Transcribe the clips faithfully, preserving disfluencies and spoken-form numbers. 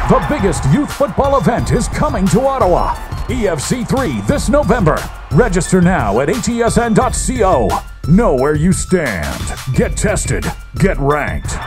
The biggest youth football event is coming to Ottawa. E F C three this November. Register now at H E S N dot co. Know where you stand. Get tested. Get ranked.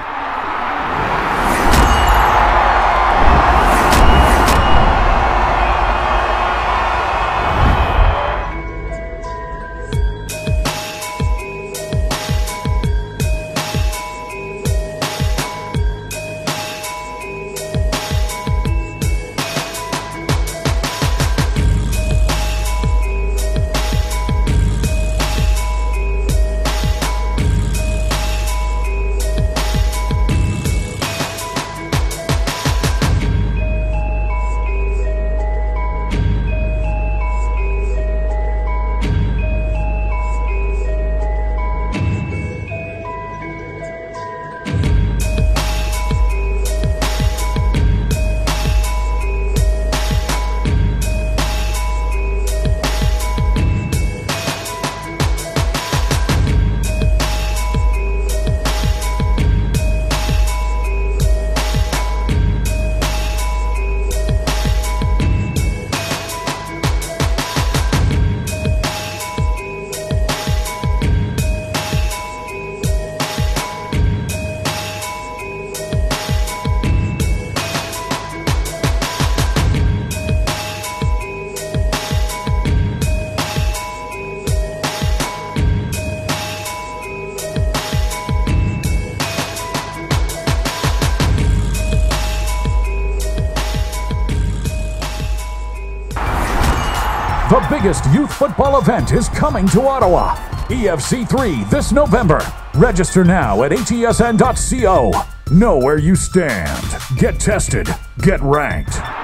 The biggest youth football event is coming to Ottawa. E F C three this November. Register now at H E S N dot co. Know where you stand. Get tested. Get ranked.